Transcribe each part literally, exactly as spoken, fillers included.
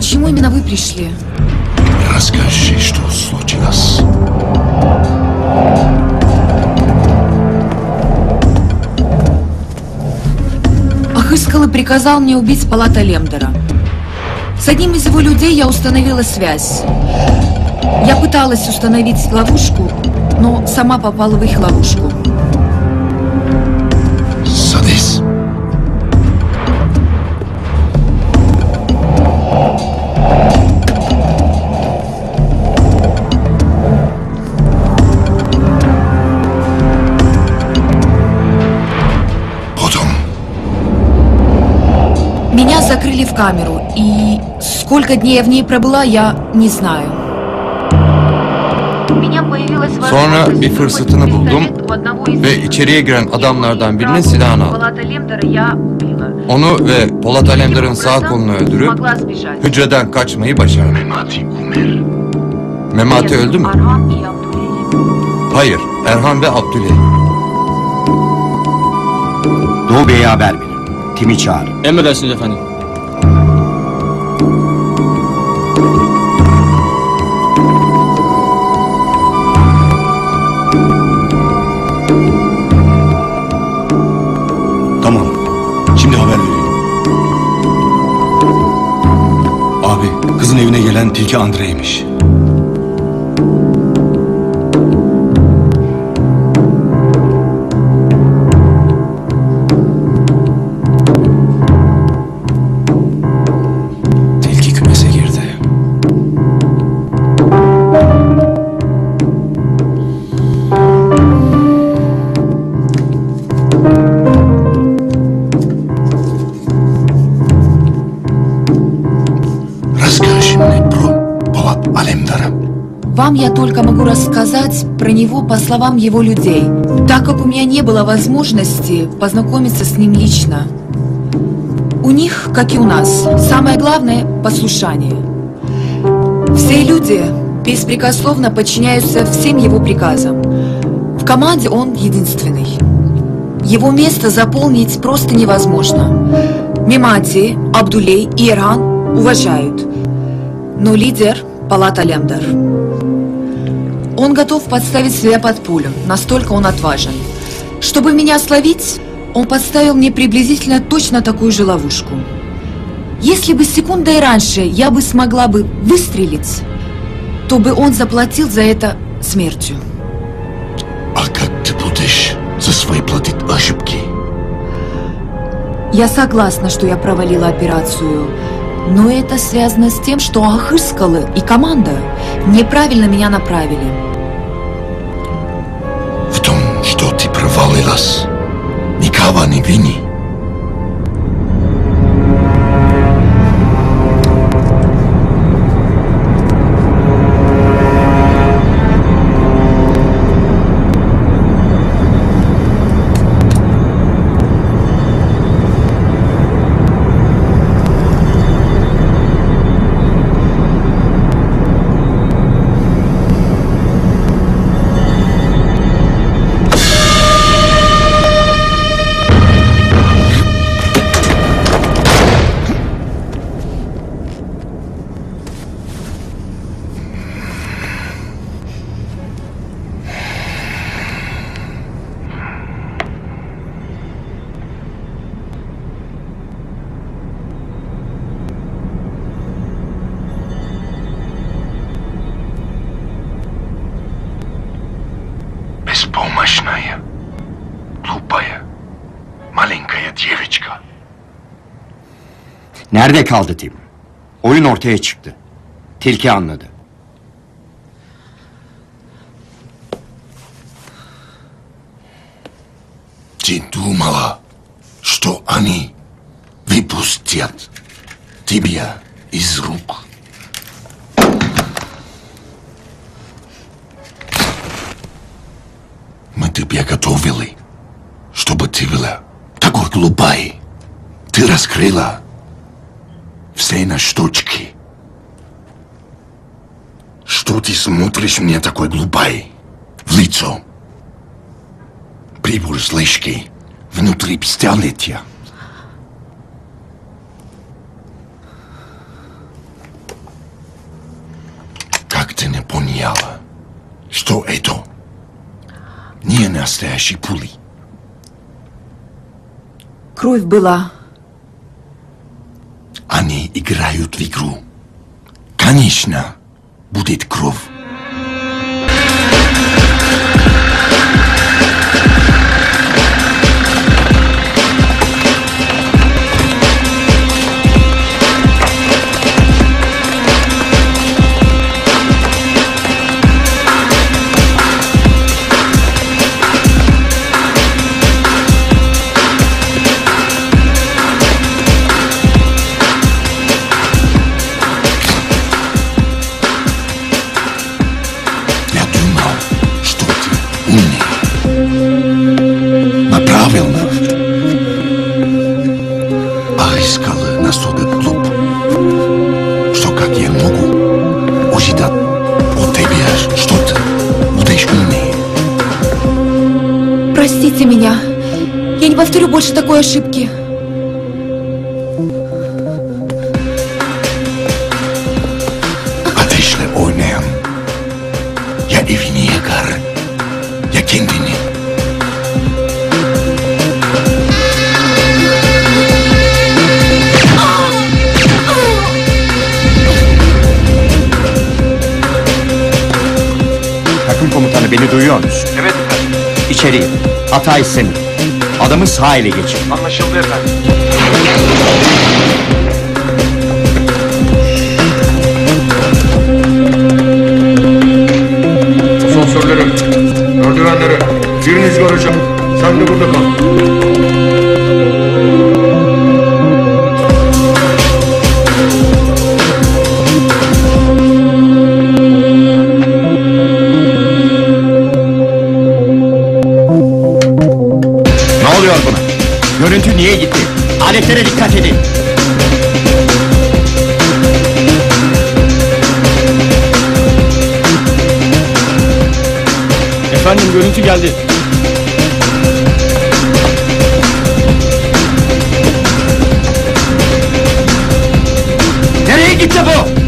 Почему именно вы пришли? Расскажи, что случилось. Ахыскалы приказал мне убить Полата Лемдера. С одним из его людей я установила связь. Я пыталась установить ловушку, но сама попала в их ловушку. Садись. Меня закрыли в камеру, и сколько дней я в ней пробыла, я не знаю. Sonra bir fırsatını buldum ve içeriye giren adamlardan birinin silahını aldım. Onu ve Polat Alemdar'ın sağ kolunu öldürüp hücreden kaçmayı başardım. Memati öldü mü? Hayır, Erhan ve Abdüley. Doğu Bey'e haber verin. Timi çağır. Emredersiniz efendim. Tamam. Şimdi haber vereyim. Abi, kızın evine gelen Tilki Andrey'miş. Вам я только могу рассказать про него по словам его людей, так как у меня не было возможности познакомиться с ним лично. У них, как и у нас, самое главное – послушание. Все люди беспрекословно подчиняются всем его приказам. В команде он единственный. Его место заполнить просто невозможно. Мемати, Абдулей и Эрхан уважают, но лидер – Полат Алемдар. Он готов подставить себя под пулю, настолько он отважен. Чтобы меня словить, он подставил мне приблизительно точно такую же ловушку. Если бы секундой раньше я бы смогла бы выстрелить, то бы он заплатил за это смертью. А как ты будешь за свои платить ошибки? Я согласна, что я провалила операцию, но это связано с тем, что Ахыскалы и команда неправильно меня направили. В том, что ты провалилась, никого не вини. Беспомощная, глупая, маленькая девочка. Nerede kaldı Tim? Oyun ortaya çıktı. Tilki anladı. Ты думала, что они выпустят тебя из рук? Мы тебя готовили, чтобы ты была такой глупой. Ты раскрыла все на штучки. Что ты смотришь мне такой глупой в лицо? Прибор слежки внутри пистолета. Что это? Не настоящие пули. Кровь была. Они играют в игру. Конечно, будет кровь. Простите меня. Я не повторю больше такой ошибки. Ateşle oynayan. Ya evini yakar, ya kendini. Takım komutanı beni duyuyor musun? Evet efendim. İçeriye. Hata istemiyorum. Adamı sağ ele geçir. Anlaşıldı efendim. Asansörleri, merdivenleri, biriniz göreceğim. Sen de burada kal. Ne oluyor buna? Görüntü niye gitti? Aletlere dikkat edin. Efendim görüntü geldi. Nereye gitti bu?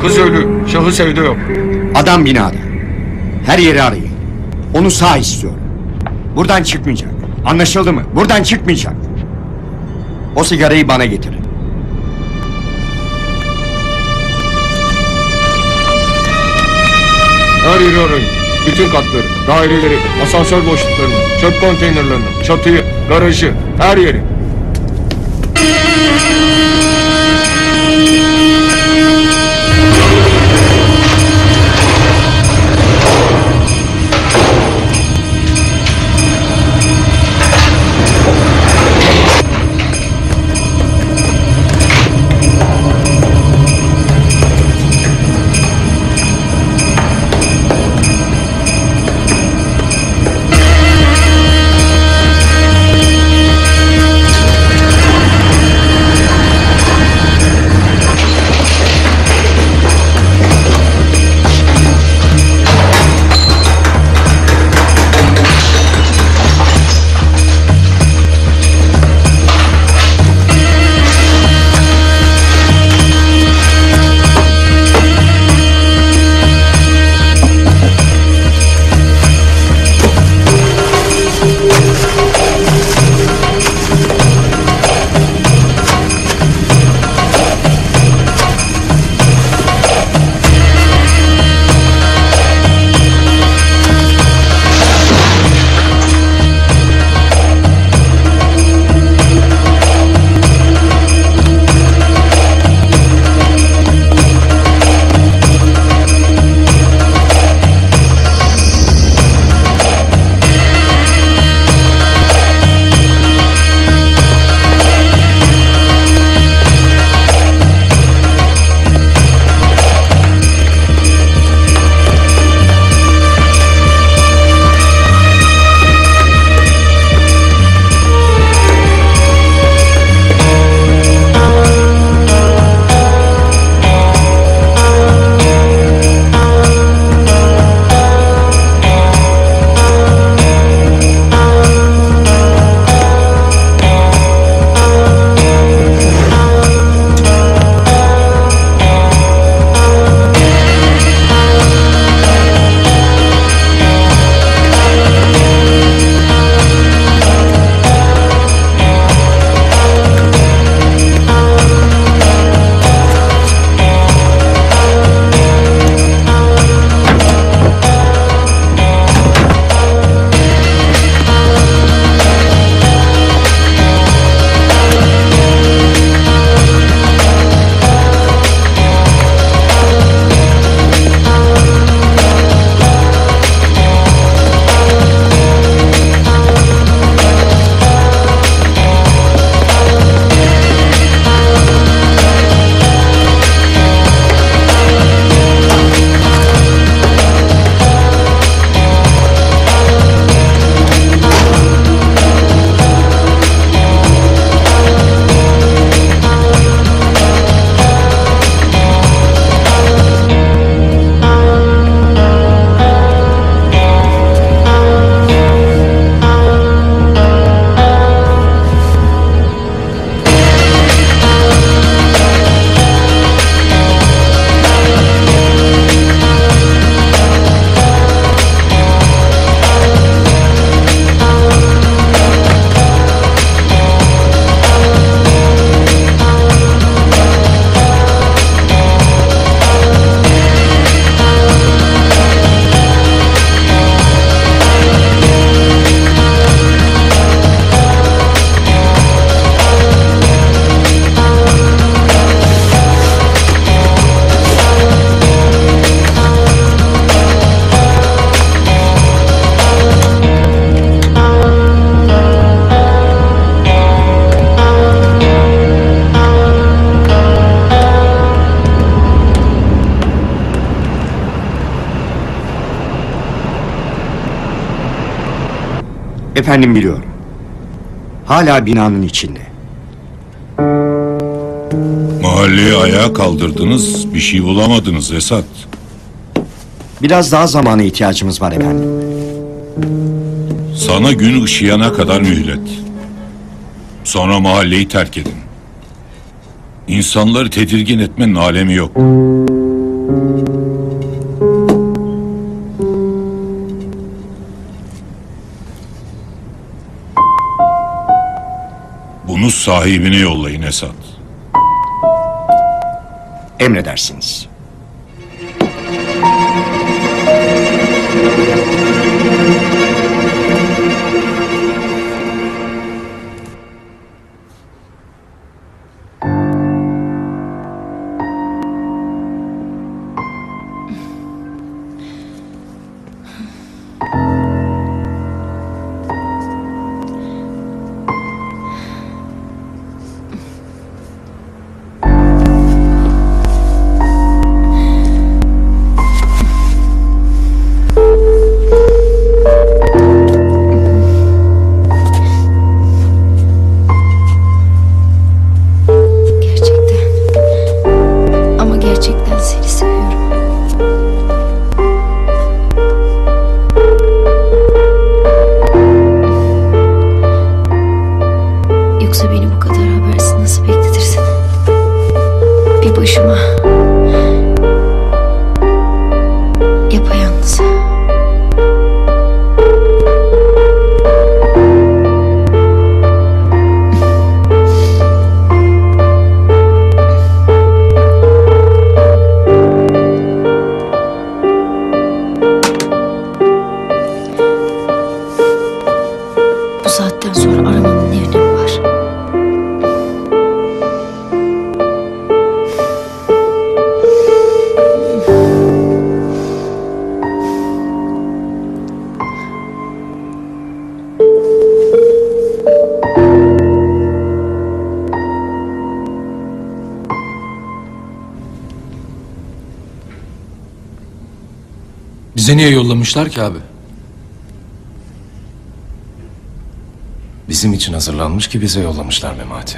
Kız ölü, şahıs evde yok. Adam binada. Her yeri arayın. Onu sağ istiyorum. Buradan çıkmayacak. Anlaşıldı mı? Buradan çıkmayacak. O sigarayı bana getirin. Her yeri arayın. Bütün katları, daireleri, asansör boşluklarını, çöp konteynerlerini, çatıyı, garajı, her yeri. Efendim biliyorum. Hala binanın içinde. Mahalleyi ayağa kaldırdınız, bir şey bulamadınız Esat. Biraz daha zamana ihtiyacımız var efendim. Sana gün ışıyana kadar mühlet. Sonra mahalleyi terk edin. İnsanları tedirgin etmenin alemi yok. sahibine yollayın Esat. Emredersiniz. Bize niye yollamışlar ki abi? Bizim için hazırlanmış ki bize yollamışlar Memati.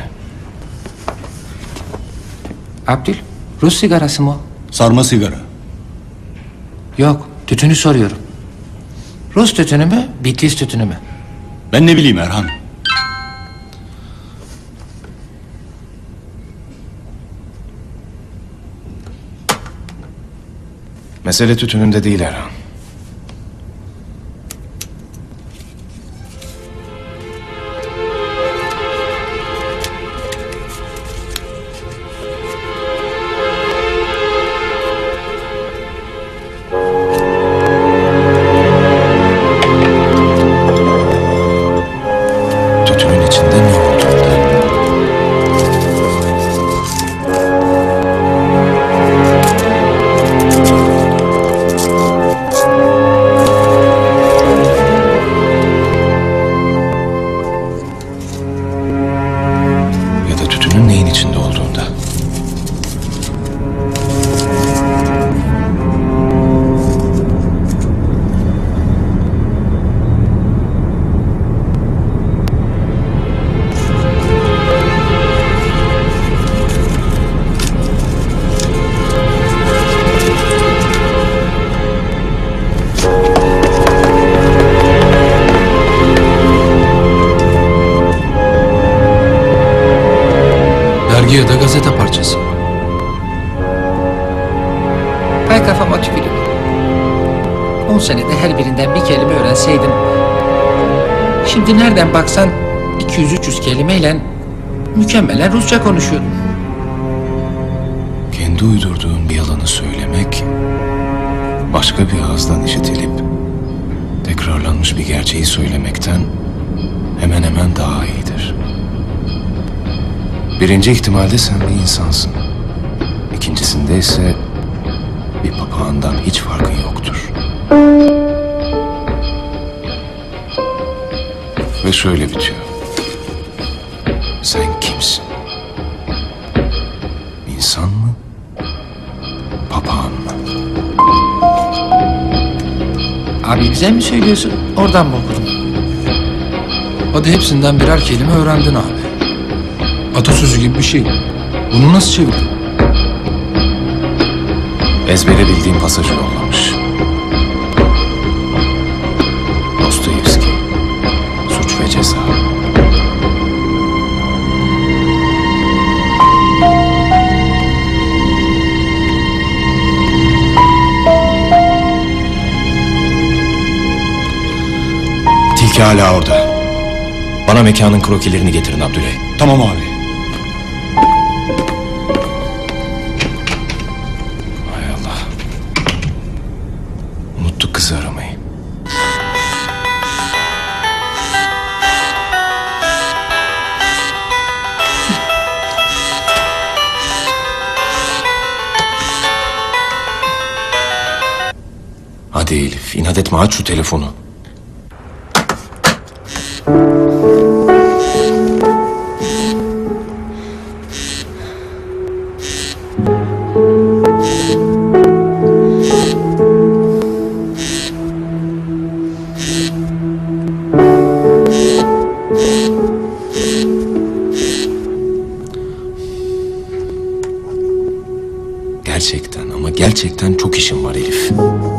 Abdül, Rus sigarası mı o? Sarma sigara. Yok, tütünü soruyorum. Rus tütünü mü, Bitlis tütünü mü? Ben ne bileyim Erhan. Mesele tütününde değil Erhan. Tütünün içinde ne olduğunda. Ya da tütünün neyin içinde olduğunda. Dergi ya da gazete parçası. Hay kafama tükürüm. On senede her birinden bir kelime öğrenseydim. Şimdi nereden baksan iki yüz üç yüz kelimeyle mükemmelen Rusça konuşuyordum. Kendi uydurduğun bir yalanı söylemek, başka bir ağızdan işitilip tekrarlanmış bir gerçeği söylemekten hemen hemen daha iyidir. Birinci ihtimalde sen bir insansın. İkincisinde ise bir papağandan hiç farkın yoktur. Ve şöyle bitiyor. Sen kimsin? İnsan mı? Papağan mı? Abi bize mi söylüyorsun? Oradan mı okudun? Hadi hepsinden birer kelime öğrendin abi. Atasözü gibi bir şey. Bunu nasıl çevirdin? Ezbere bildiğim pasajı yollamış. Dostoyevski, Suç ve Ceza. Tilki hala orada. Bana mekanın krokilerini getirin Abdüley. Tamam abi. Hay Allah. Unuttuk kızı aramayı. Hadi Elif, inat etme, aç şu telefonu. Gerçekten ama gerçekten çok işim var Elif.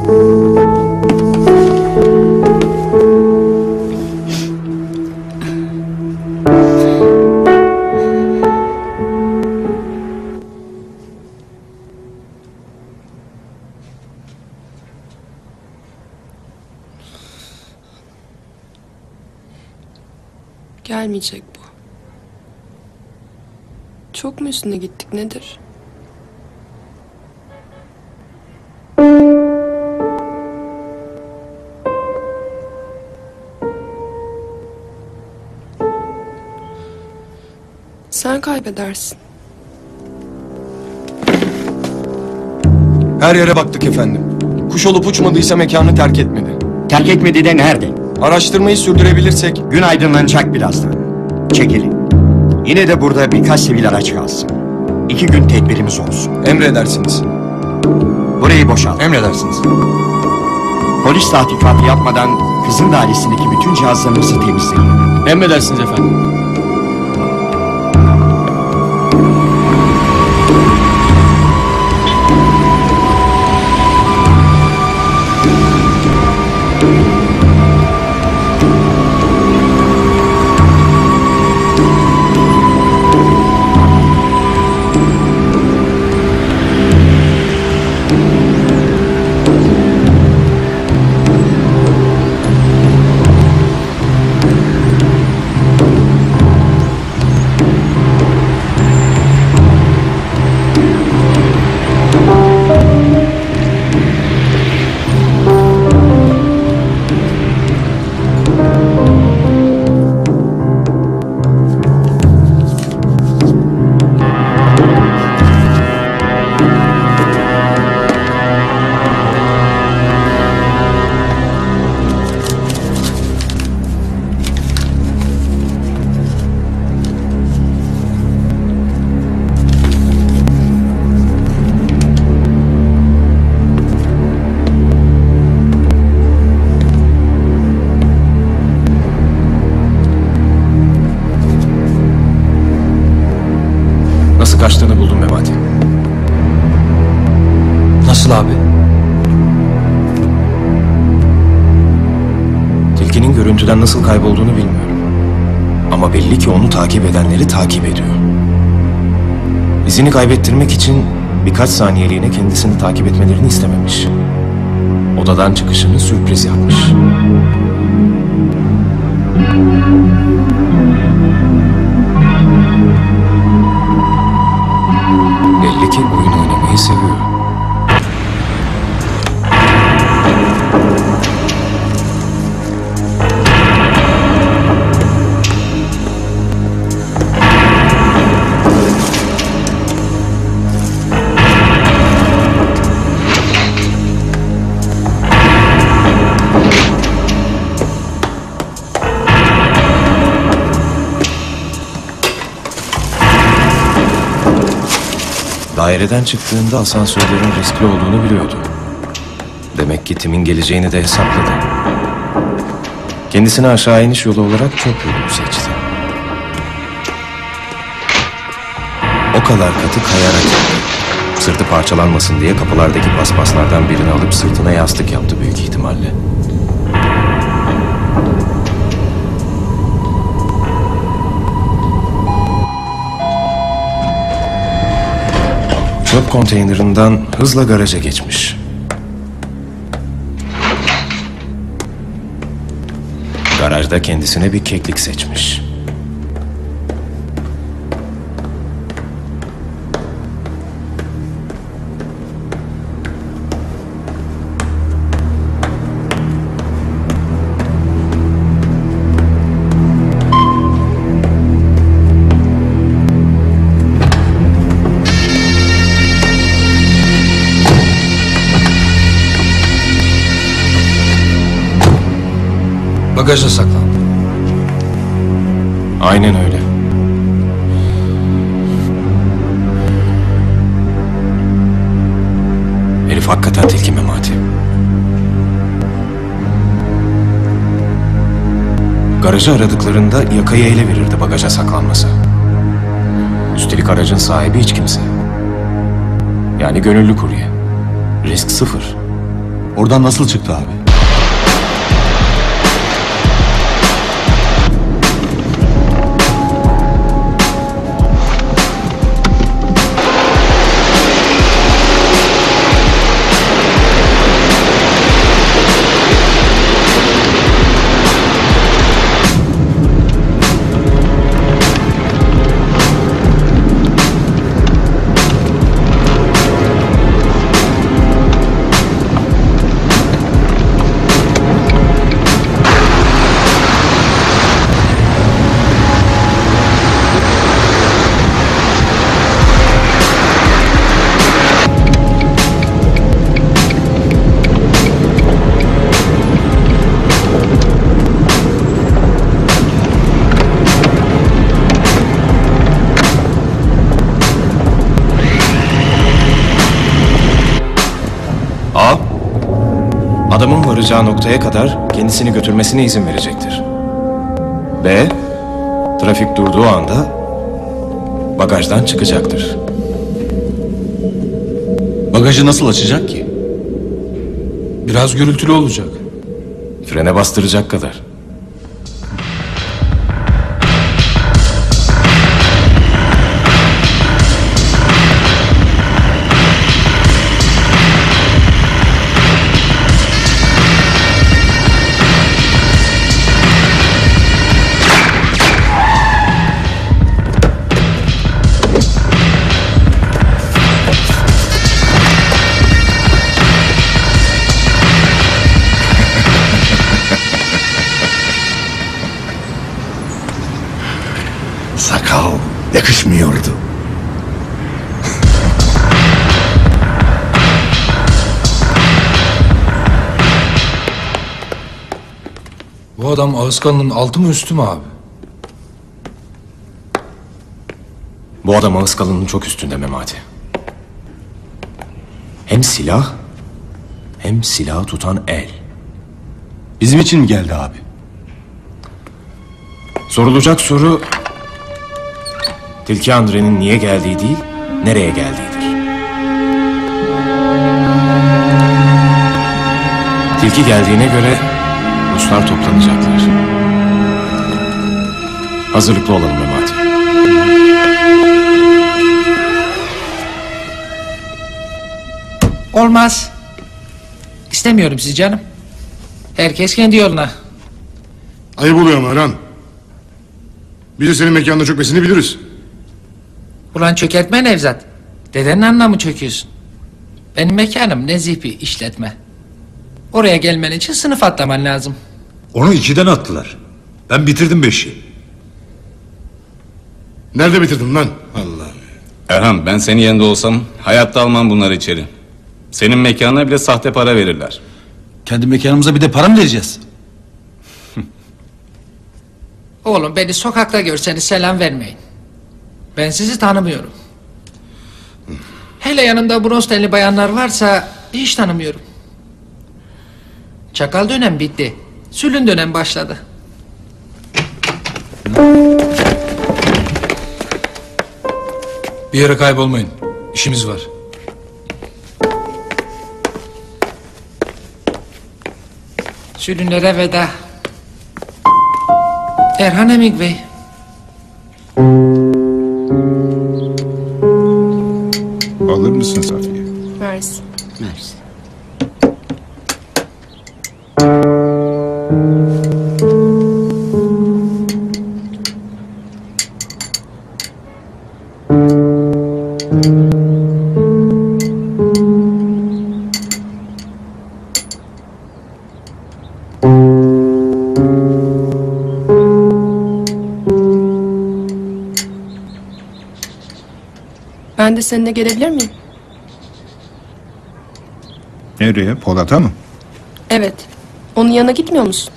Gelmeyecek bu. Çok mu üstüne gittik, nedir? Sen kaybedersin. Her yere baktık efendim. Kuş olup uçmadıysa mekanı terk etmedi. Terk etmedi de nerede? Araştırmayı sürdürebilirsek. Gün aydınlanacak birazdan. Çekilin. Yine de burada birkaç sivil araç kalsın. İki gün tedbirimiz olsun. Emredersiniz. Burayı boşalt. Emredersiniz. Polis tahkikatı yapmadan kızın dairesindeki bütün cihazlarımızı temizleyin. Emredersiniz efendim. Nasıl kaçtığını buldum Memati. Nasıl abi? Tilkinin görüntüden nasıl kaybolduğunu bilmiyorum. Ama belli ki onu takip edenleri takip ediyor. İzini kaybettirmek için birkaç saniyeliğine kendisini takip etmelerini istememiş. Odadan çıkışını sürpriz yapmış. Belli ki oyun oynamayı seviyor. Daireden çıktığında asansörlerin riskli olduğunu biliyordu. Demek ki Tim'in geleceğini de hesapladı. Kendisine aşağı iniş yolu olarak çöp yolunu seçti. O kadar katı kayarak indi. Sırtı parçalanmasın diye kapılardaki paspaslardan birini alıp sırtına yastık yaptı büyük ihtimalle. Çöp konteynerinden hızla garaja geçmiş. garajda kendisine bir keklik seçmiş. Bagajda saklandı. Aynen öyle. Herif hakikaten tilki Memati. Garajı aradıklarında yakayı ele verirdi bagaja saklanmasa. Üstelik aracın sahibi hiç kimse. Yani gönüllü kurye. Risk sıfır. Oradan nasıl çıktı abi? Adamın varacağı noktaya kadar kendisini götürmesine izin verecektir. B, trafik durduğu anda bagajdan çıkacaktır. Bagajı nasıl açacak ki? Biraz gürültülü olacak. Frene bastıracak kadar. Sakal yakışmıyordu. Bu adam Ağızkanlı'nın altı mı üstü mü abi? Bu adam Ağızkalın'ın çok üstünde Memati. Hem silah hem silahı tutan el. Bizim için mi geldi abi? Sorulacak soru Tilki Andre'nin niye geldiği değil, nereye geldiğidir. Tilki geldiğine göre Ruslar toplanacaklar. Hazırlıklı olalım Memati. Olmaz. İstemiyorum sizi canım. Herkes kendi yoluna. Ayıp oluyor ama Erhan. Biz de senin mekanına çökmesini biliriz. Ulan çökertme Nevzat. Dedenin anlamı çöküyorsun. Benim mekanım nezih bir işletme. Oraya gelmen için sınıf atlaman lazım. Onu ikiden attılar. Ben bitirdim beşi. Nerede bitirdin lan? Allah. Erhan, ben senin yerinde olsam hayatta almam bunları içeri. Senin mekanına bile sahte para verirler. Kendi mekanımıza bir de para mı vereceğiz? Oğlum beni sokakta görseniz selam vermeyin. Ben sizi tanımıyorum. Hele yanımda bronz tenli bayanlar varsa hiç tanımıyorum. Çakal dönem bitti. Sülün dönem başladı. Bir yere kaybolmayın. İşimiz var. Sülünlere veda. Erhan Emik Bey. Alır mısın Safiye? Versin. Versin. Ben de seninle gelebilir miyim? Nereye? Polat'a mı? Evet. Onun yanına gitmiyor musun?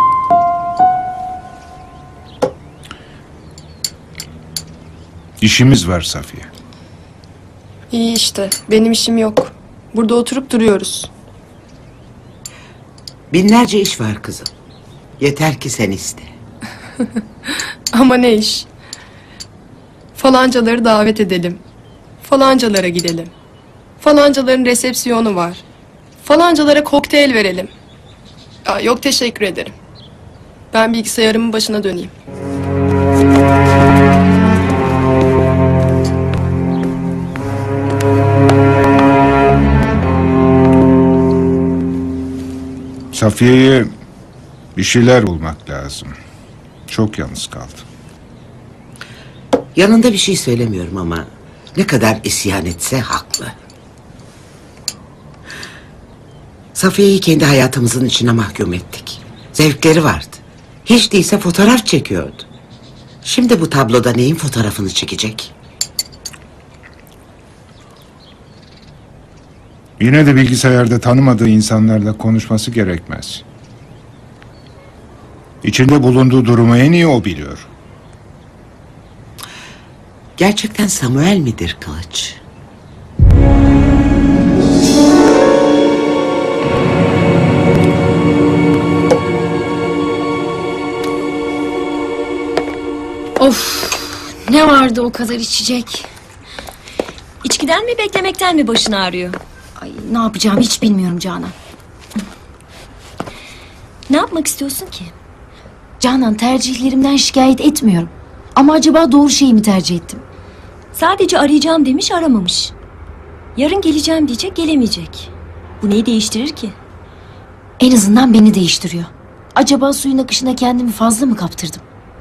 İşimiz var Safiye. İyi işte. Benim işim yok. Burada oturup duruyoruz. Binlerce iş var kızım. Yeter ki sen iste. Ama ne iş? Falancaları davet edelim. Falancalara gidelim. Falancaların resepsiyonu var. Falancalara kokteyl verelim. Aa, yok teşekkür ederim. Ben bilgisayarımın başına döneyim. Safiye'ye bir şeyler bulmak lazım. Çok yalnız kaldı. Yanında bir şey söylemiyorum ama ne kadar isyan etse haklı. Safiye'yi kendi hayatımızın içine mahkum ettik. Zevkleri vardı. Hiç değilse fotoğraf çekiyordu. Şimdi bu tabloda neyin fotoğrafını çekecek? Yine de bilgisayarda tanımadığı insanlarla konuşması gerekmez. İçinde bulunduğu durumu en iyi o biliyor. Gerçekten Samuel midir Kılıç? Of, ne vardı o kadar içecek? İçkiden mi beklemekten mi başın ağrıyor? Ay, ne yapacağımı hiç bilmiyorum Canan. Ne yapmak istiyorsun ki? Canan, tercihlerimden şikayet etmiyorum. Ama acaba doğru şeyi mi tercih ettim? Sadece arayacağım demiş, aramamış. Yarın geleceğim diyecek, gelemeyecek. Bu neyi değiştirir ki? En azından beni değiştiriyor. Acaba suyun akışına kendimi fazla mı kaptırdım?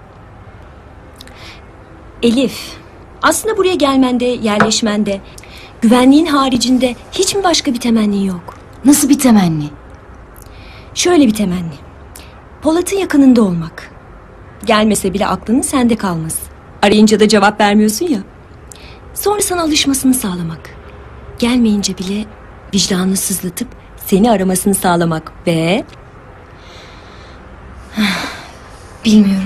Elif, aslında buraya gelmende, yerleşmende, güvenliğin haricinde hiç mi başka bir temenni yok? Nasıl bir temenni? Şöyle bir temenni. Polat'ın yakınında olmak. Gelmese bile aklının sende kalması. Arayınca da cevap vermiyorsun ya. Sonra sana alışmasını sağlamak. Gelmeyince bile vicdanını sızlatıp seni aramasını sağlamak ve... Bilmiyorum.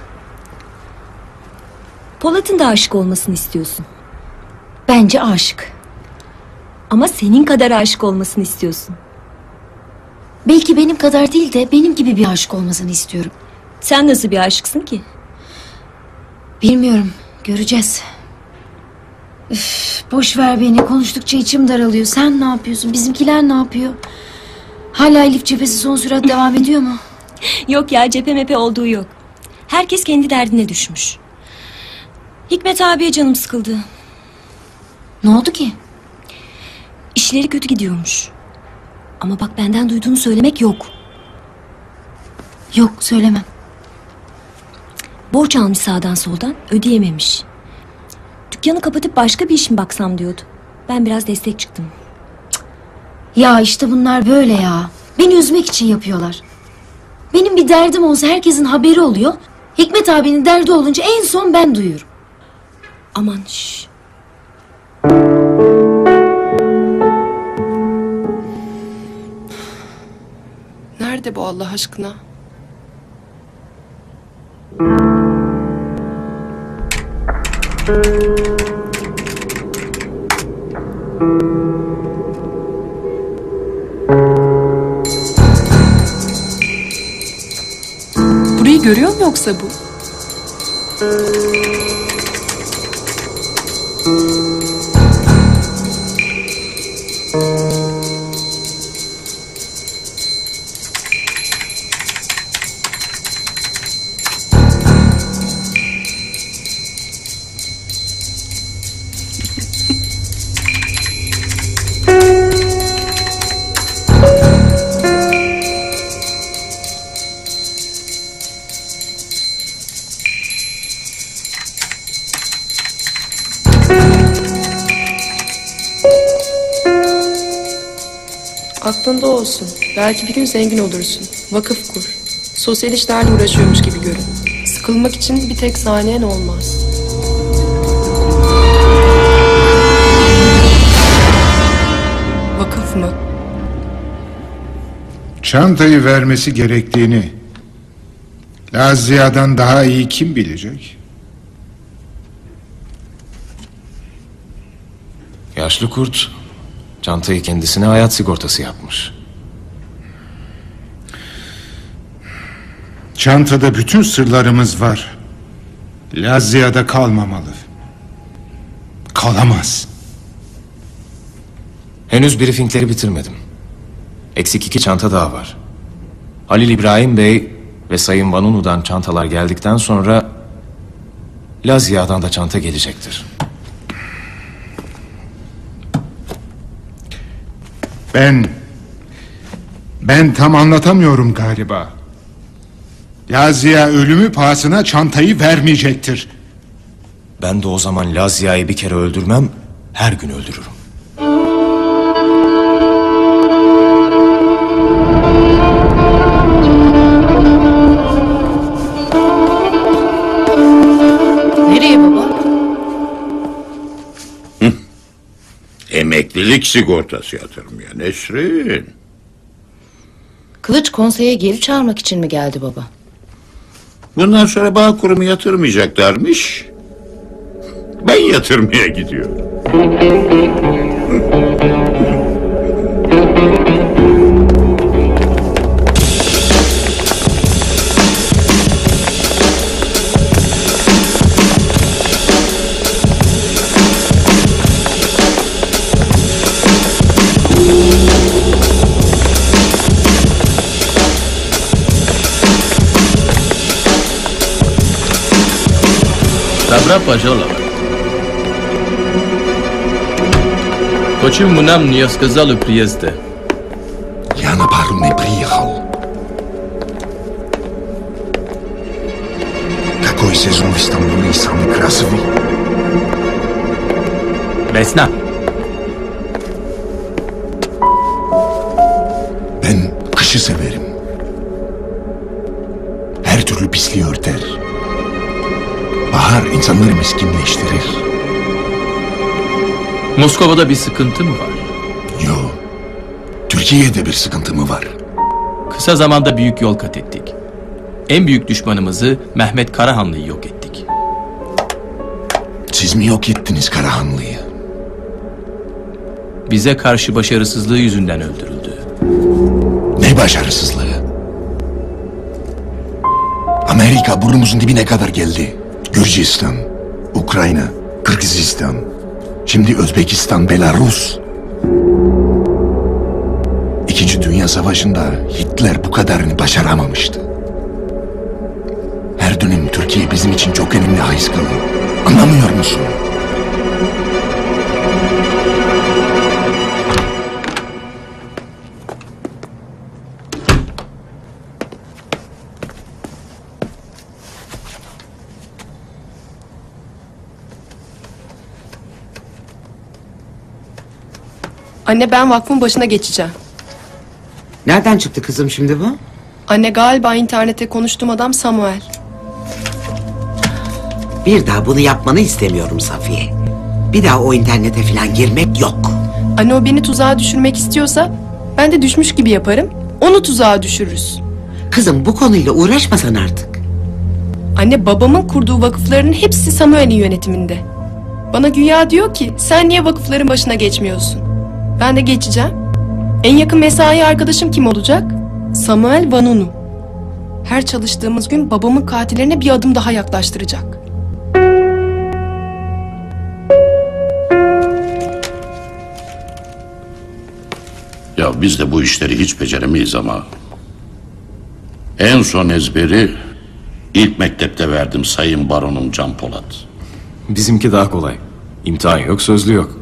Polat'ın da aşık olmasını istiyorsun. Bence aşık. Ama senin kadar aşık olmasını istiyorsun. Belki benim kadar değil de benim gibi bir aşık olmasını istiyorum. Sen nasıl bir aşıksın ki? Bilmiyorum. Göreceğiz. Üf, boş ver beni. Konuştukça içim daralıyor. Sen ne yapıyorsun? Bizimkiler ne yapıyor? Hala Elif cephesi son sürat devam ediyor mu? Yok ya, cephe mepe olduğu yok. Herkes kendi derdine düşmüş. Hikmet abiye canım sıkıldı. Ne oldu ki? İşleri kötü gidiyormuş. Ama bak, benden duyduğunu söylemek yok. Yok, söylemem. Borç almış sağdan soldan, ödeyememiş. Dükkanı kapatıp başka bir iş mi baksam diyordu. Ben biraz destek çıktım. Ya işte bunlar böyle ya. Beni üzmek için yapıyorlar. Benim bir derdim olsa herkesin haberi oluyor. Hikmet abinin derdi olunca en son ben duyuyorum. Aman şş. Nerede bu Allah aşkına? Burayı görüyor mu yoksa bu? Aklında olsun. Belki bir gün zengin olursun. Vakıf kur. Sosyal işlerle uğraşıyormuş gibi görün. Sıkılmak için bir tek saniyen olmaz. Vakıf mı? Çantayı vermesi gerektiğini Lazia'dan daha iyi kim bilecek? Yaşlı kurt çantayı kendisine hayat sigortası yapmış. Çantada bütün sırlarımız var. Lazia'da kalmamalı. Kalamaz. Henüz briefingleri bitirmedim. Eksik iki çanta daha var. Halil İbrahim Bey ve Sayın Vanunu'dan çantalar geldikten sonra Lazia'dan da çanta gelecektir. Ben... Ben tam anlatamıyorum galiba. Lazia ölümü pahasına çantayı vermeyecektir. Ben de o zaman Lazia'yı bir kere öldürmem, her gün öldürürüm. Nereye baba? Hı. Emeklilik sigortası yatırmaya Nesrin. Kılıç konseye geri çağırmak için mi geldi baba? Bundan sonra bağ kurumu yatırmayacaklarmış. Ben yatırmaya gidiyorum. Dobra пожаловать. Почему нам не сказали приезда? Я на пару не приехал. Какой сезон в Стамбуле самый красивый? Весна. Ben kışı severim. Her türlü pisliği örter. Bahar insanları miskinleştirir. Moskova'da bir sıkıntı mı var? Yok. Türkiye'de bir sıkıntı mı var? Kısa zamanda büyük yol kat ettik. En büyük düşmanımızı Mehmet Karahanlı'yı yok ettik. Siz mi yok ettiniz Karahanlı'yı? Bize karşı başarısızlığı yüzünden öldürüldü. Ne başarısızlığı? Amerika burnumuzun dibine kadar geldi. Gürcistan, Ukrayna, Kırgızistan, şimdi Özbekistan, Belarus. İkinci Dünya Savaşı'nda Hitler bu kadarını başaramamıştı. Her dönem Türkiye bizim için çok önemli haiz kaldı. Anlamıyor musun? Anne ben vakfın başına geçeceğim. Nereden çıktı kızım şimdi bu? Anne galiba internette konuştuğum adam Samuel. Bir daha bunu yapmanı istemiyorum Safiye. Bir daha o internete falan girmek yok. Anne o beni tuzağa düşürmek istiyorsa ben de düşmüş gibi yaparım. Onu tuzağa düşürürüz. Kızım bu konuyla uğraşmasan artık. Anne babamın kurduğu vakıfların hepsi Samuel'in yönetiminde. Bana güya diyor ki sen niye vakıfların başına geçmiyorsun? Ben de geçeceğim. En yakın mesai arkadaşım kim olacak? Samuel Vanunu. Her çalıştığımız gün babamın katillerine bir adım daha yaklaştıracak. Ya biz de bu işleri hiç beceremeyiz ama. En son ezberi ilk mektepte verdim Sayın Baronum Can Polat. Bizimki daha kolay. İmtihan yok, sözlü yok.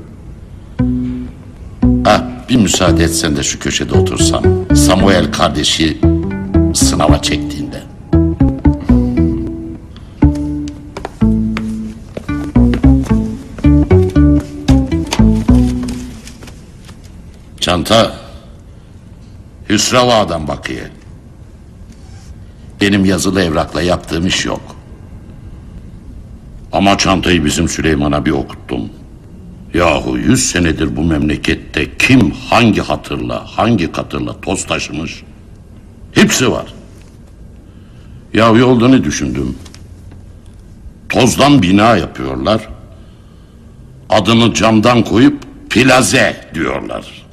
Ah, bir müsaade etsen de şu köşede otursam. Samuel kardeşi sınava çektiğinde. Çanta Hüsreva'dan bakıyor. Benim yazılı evrakla yaptığım iş yok. Ama çantayı bizim Süleyman'a bir okuttum. Yahu yüz senedir bu memlekette kim hangi hatırla, hangi katırla toz taşımış? Hepsi var. Ya yolda ne düşündüm? Tozdan bina yapıyorlar. Adını camdan koyup plaze diyorlar.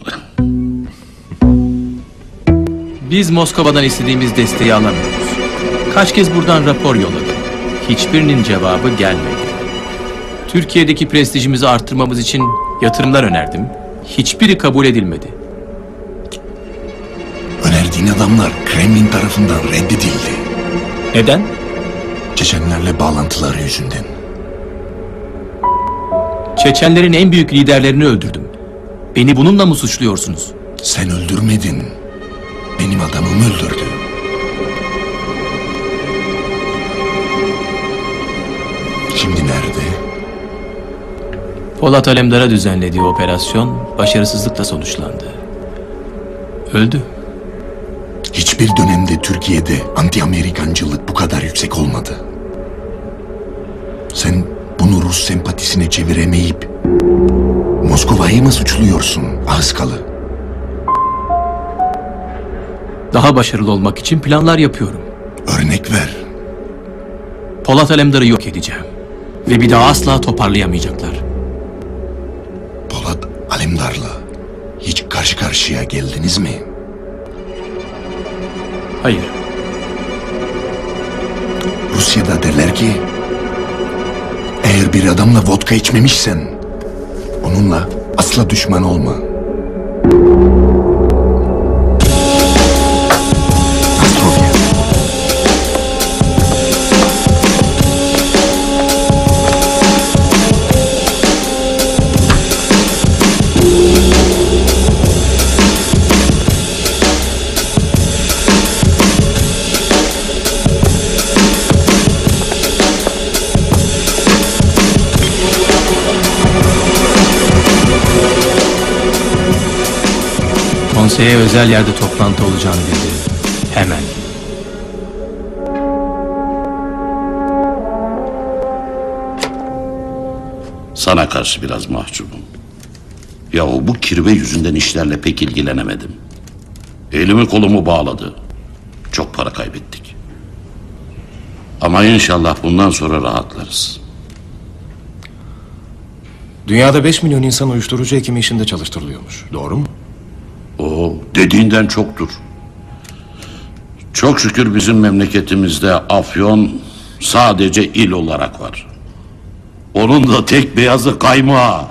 Biz Moskova'dan istediğimiz desteği alamıyoruz. Kaç kez buradan rapor yolladım. Hiçbirinin cevabı gelmedi. Türkiye'deki prestijimizi arttırmamız için yatırımlar önerdim. Hiçbiri kabul edilmedi. Önerdiğin adamlar Kremlin tarafından reddedildi. Neden? Çeçenlerle bağlantıları yüzünden. Çeçenlerin en büyük liderlerini öldürdüm. Beni bununla mı suçluyorsunuz? Sen öldürmedin. Benim adamımı öldürdü. Şimdi nerede? Polat Alemdar'a düzenlediği operasyon başarısızlıkla sonuçlandı. Öldü. Hiçbir dönemde Türkiye'de anti-Amerikancılık bu kadar yüksek olmadı. Sen bunu Rus sempatisine çeviremeyip Moskova'yı mı suçluyorsun Ağızkalı? Daha başarılı olmak için planlar yapıyorum. Örnek ver. Polat Alemdar'ı yok edeceğim. Ve bir daha asla toparlayamayacaklar. Polat Alemdar'la hiç karşı karşıya geldiniz mi? Hayır. Rusya'da derler ki eğer bir adamla vodka içmemişsen onunla asla düşman olma. Konseye özel yerde toplantı olacağını bildirin. Hemen. Sana karşı biraz mahcubum. Yahu bu kirve yüzünden işlerle pek ilgilenemedim. Elimi kolumu bağladı. Çok para kaybettik. Ama inşallah bundan sonra rahatlarız. Dünyada beş milyon insan uyuşturucu hekimi işinde çalıştırılıyormuş. Doğru mu? O dediğinden çoktur. Çok şükür bizim memleketimizde Afyon sadece il olarak var. Onun da tek beyazı kaymağı.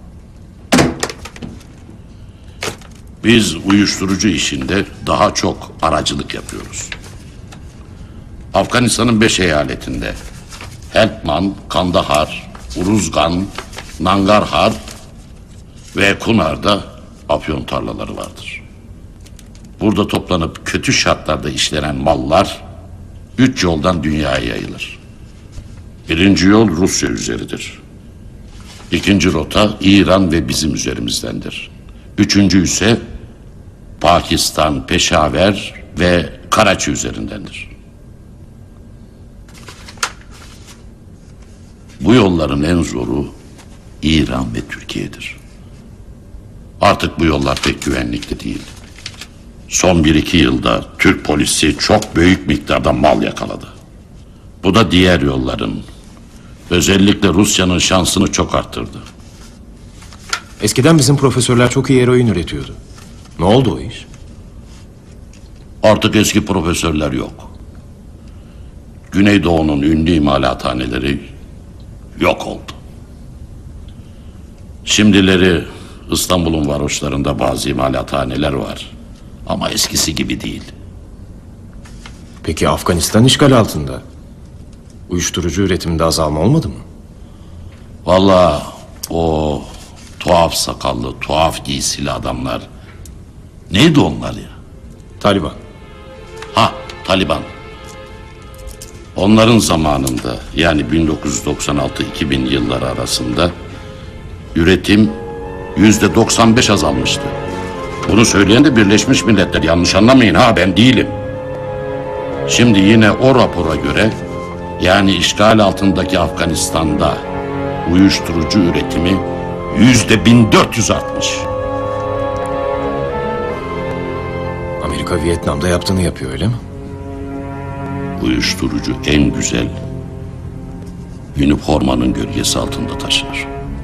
Biz uyuşturucu işinde daha çok aracılık yapıyoruz. Afganistan'ın beş eyaletinde Helmand, Kandahar, Uruzgan, Nangarhar ve Kunar'da afyon tarlaları vardır. Burada toplanıp kötü şartlarda işlenen mallar üç yoldan dünyaya yayılır. Birinci yol Rusya üzeridir. İkinci rota İran ve bizim üzerimizdendir. Üçüncü ise Pakistan, Peşaver ve Karaçi üzerindendir. Bu yolların en zoru İran ve Türkiye'dir. Artık bu yollar pek güvenlikli değil. Son bir iki yılda Türk polisi çok büyük miktarda mal yakaladı. Bu da diğer yolların, özellikle Rusya'nın şansını çok arttırdı. Eskiden bizim profesörler çok iyi eroin üretiyordu. Ne oldu o iş? Artık eski profesörler yok. Güneydoğu'nun ünlü imalathaneleri yok oldu. Şimdileri İstanbul'un varoşlarında bazı imalathaneler var. Ama eskisi gibi değil. Peki Afganistan işgal altında. Uyuşturucu üretiminde azalma olmadı mı? Vallahi o tuhaf sakallı, tuhaf giysili adamlar. Neydi onlar ya? Taliban. Ha, Taliban. Onların zamanında, yani bin dokuz yüz doksan altı iki bin yılları arasında üretim yüzde doksan beş azalmıştı. Bunu söyleyen de Birleşmiş Milletler, yanlış anlamayın ha, ben değilim. Şimdi yine o rapora göre, yani işgal altındaki Afganistan'da uyuşturucu üretimi Yüzde bin dört yüz artmış. Amerika Vietnam'da yaptığını yapıyor öyle mi? Uyuşturucu en güzel üniformanın gölgesi altında taşınır.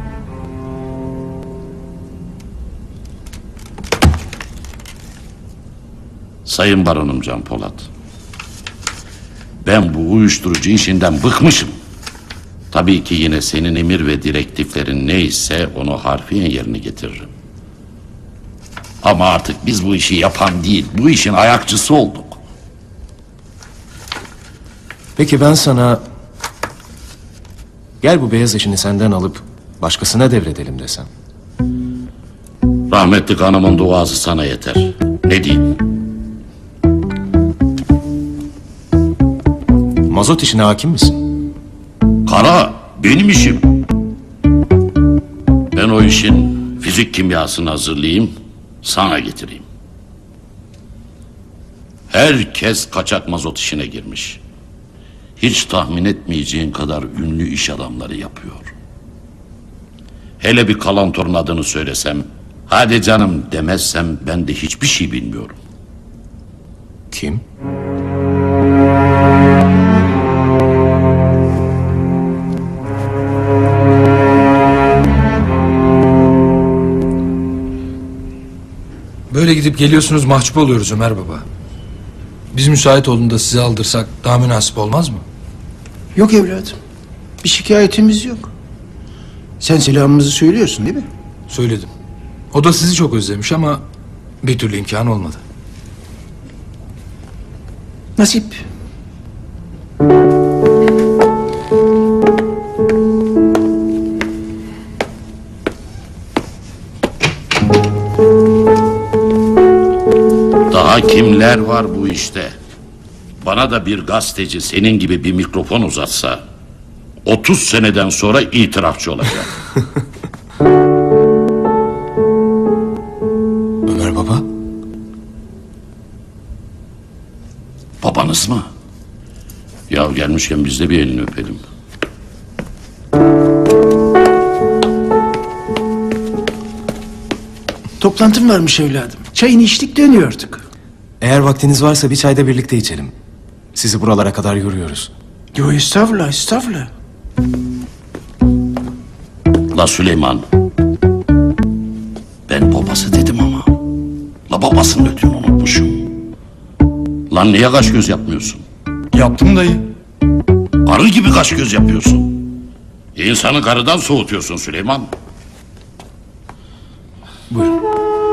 Sayın Baronum Can Polat, ben bu uyuşturucu işinden bıkmışım. Tabii ki yine senin emir ve direktiflerin neyse onu harfiyen yerine getiririm. Ama artık biz bu işi yapan değil, bu işin ayakçısı olduk. Peki ben sana gel bu beyaz işini senden alıp başkasına devredelim desem. Rahmetli hanımın duası sana yeter. Ne diyeyim? Mazot işine hakim misin? Kara, benim işim. Ben o işin fizik kimyasını hazırlayayım, sana getireyim. Herkes kaçak mazot işine girmiş. Hiç tahmin etmeyeceğin kadar ünlü iş adamları yapıyor. Hele bir kalantorun adını söylesem, hadi canım demezsem ben de hiçbir şey bilmiyorum. Kim? Böyle gidip geliyorsunuz, mahcup oluyoruz Ömer Baba. Biz müsait olduğunda size aldırsak daha münasip olmaz mı? Yok evladım. Bir şikayetimiz yok. Sen selamımızı söylüyorsun değil mi? Söyledim. O da sizi çok özlemiş ama bir türlü imkan olmadı. Nasip. Daha kimler var bu işte? Bana da bir gazeteci senin gibi bir mikrofon uzatsa otuz seneden sonra itirafçı olacak. Ömer Baba? Babanız mı? Ya gelmişken biz de bir elini öpelim. Toplantım varmış evladım. Çayını içtik dönüyorduk. Eğer vaktiniz varsa bir çayda birlikte içelim. Sizi buralara kadar yoruyoruz. Yo estağfurullah estağfurullah. La Süleyman. Ben babası dedim ama. La babasının ödüğünü unutmuşum. Lan niye kaş göz yapmıyorsun? Yaptım dayı. Karı gibi kaş göz yapıyorsun. İnsanı karıdan soğutuyorsun Süleyman. Buyurun.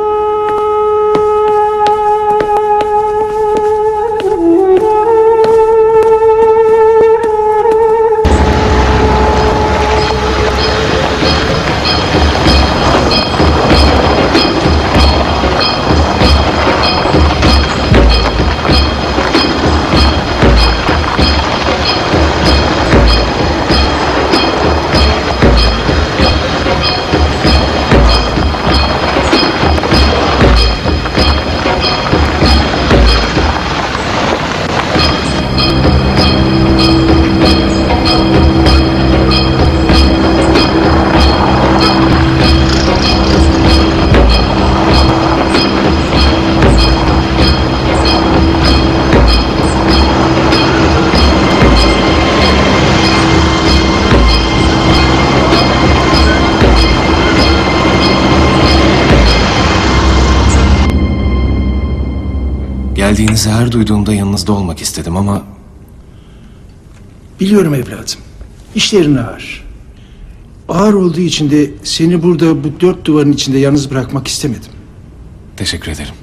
Geldiğinizi her duyduğumda yanınızda olmak istedim ama... Biliyorum evladım. İşlerin ağır. Ağır olduğu için de seni burada bu dört duvarın içinde yalnız bırakmak istemedim. Teşekkür ederim.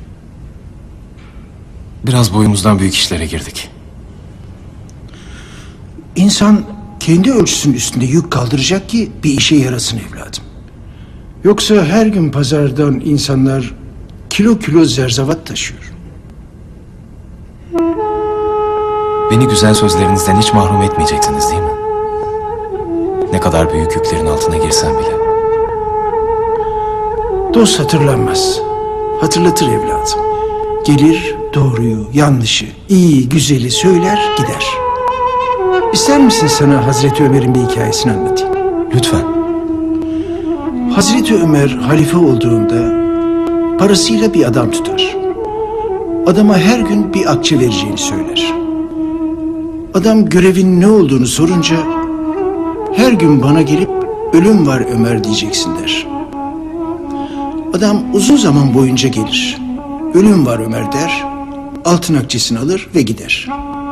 Biraz boyumuzdan büyük işlere girdik. İnsan kendi ölçüsünün üstünde yük kaldıracak ki bir işe yarasın evladım. Yoksa her gün pazardan insanlar kilo kilo zerzevat taşıyor. Beni güzel sözlerinizden hiç mahrum etmeyeceksiniz değil mi? Ne kadar büyük yüklerin altına girsem bile. Dost hatırlanmaz. Hatırlatır evladım. Gelir doğruyu, yanlışı, iyi, güzeli söyler gider. İster misin sana Hazreti Ömer'in bir hikayesini anlatayım? Lütfen. Hazreti Ömer halife olduğunda parasıyla bir adam tutar. Adama her gün bir akçe vereceğini söyler. Adam görevin ne olduğunu sorunca her gün bana gelip ölüm var Ömer diyeceksin der. Adam uzun zaman boyunca gelir. Ölüm var Ömer der. Altın akçesini alır ve gider.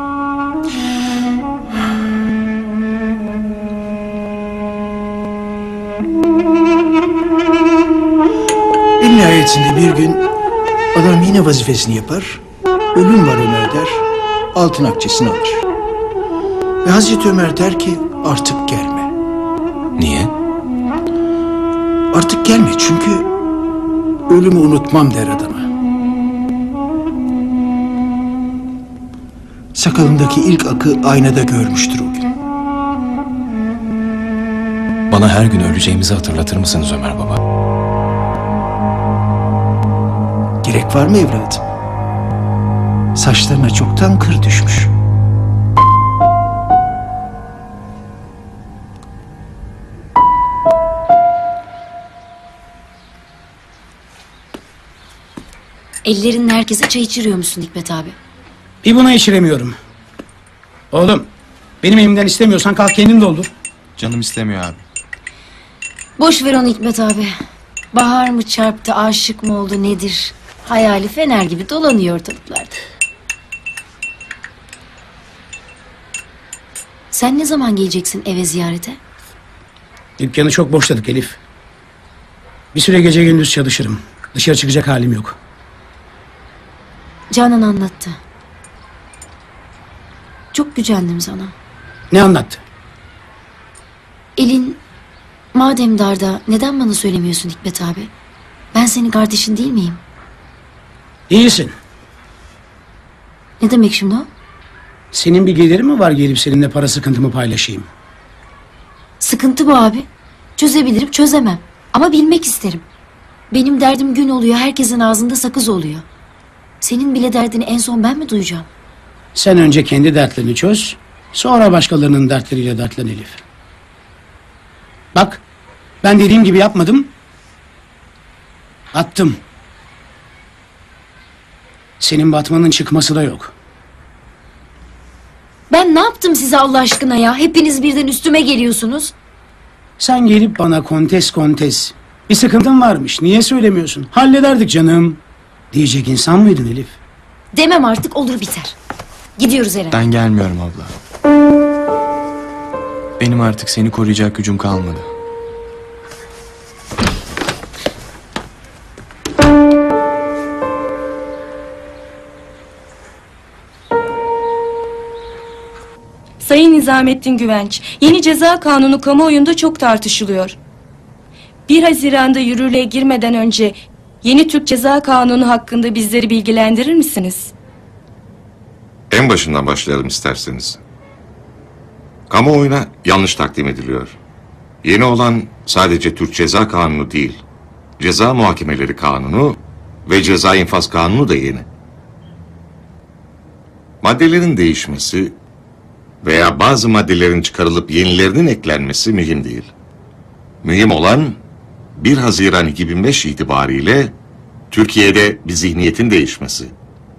En nihayetinde bir gün adam yine vazifesini yapar. Ölüm var Ömer der. Altın akçesini alır. Ve Hazreti Ömer der ki artık gelme. Niye? Artık gelme çünkü ölümü unutmam der adama. Sakalındaki ilk akı aynada görmüştür o gün. Bana her gün öleceğimizi hatırlatır mısınız Ömer Baba? Gerek var mı evladım? Saçlarına çoktan kır düşmüş. Ellerinle herkese çay içiriyormuşsun Hikmet abi. Bir buna içiremiyorum. Oğlum, benim elimden istemiyorsan kalk kendin doldur. Canım istemiyor abi. Boş ver onu Hikmet abi. Bahar mı çarptı, aşık mı oldu nedir? Hayali fener gibi dolanıyor ortalıklarda. Sen ne zaman geleceksin eve ziyarete? Dükkanı çok boşladık Elif. Bir süre gece gündüz çalışırım. Dışarı çıkacak halim yok. Canan anlattı. Çok gücendim sana. Ne anlattı? Elin madem darda neden bana söylemiyorsun Hikmet abi? Ben senin kardeşin değil miyim? Değilsin. Ne demek şimdi o? Senin bir gelirin mi var gelip seninle para sıkıntımı paylaşayım? Sıkıntı bu abi. Çözebilirim, çözemem. Ama bilmek isterim. Benim derdim gün oluyor, herkesin ağzında sakız oluyor. Senin bile derdini en son ben mi duyacağım? Sen önce kendi dertlerini çöz, sonra başkalarının dertleriyle dertlen Elif. Bak, ben dediğim gibi yapmadım. Attım. Senin batmanın çıkması da yok. Ben ne yaptım size Allah aşkına ya? Hepiniz birden üstüme geliyorsunuz. Sen gelip bana kontes kontes, bir sıkıntın varmış, niye söylemiyorsun? Hallederdik canım diyecek insan mıydın Elif? Demem artık, olur biter. Gidiyoruz Eren. Ben gelmiyorum abla. Benim artık seni koruyacak gücüm kalmadı. Sayın Nizamettin Güvenç, yeni ceza kanunu kamuoyunda çok tartışılıyor. bir Haziran'da yürürlüğe girmeden önce yeni Türk Ceza Kanunu hakkında bizleri bilgilendirir misiniz? En başından başlayalım isterseniz. Kamuoyuna yanlış takdim ediliyor. Yeni olan sadece Türk Ceza Kanunu değil, Ceza Muhakemeleri Kanunu ve Ceza İnfaz Kanunu da yeni. Maddelerin değişmesi veya bazı maddelerin çıkarılıp yenilerinin eklenmesi mühim değil. Mühim olan bir Haziran iki bin beş itibariyle Türkiye'de bir zihniyetin değişmesi.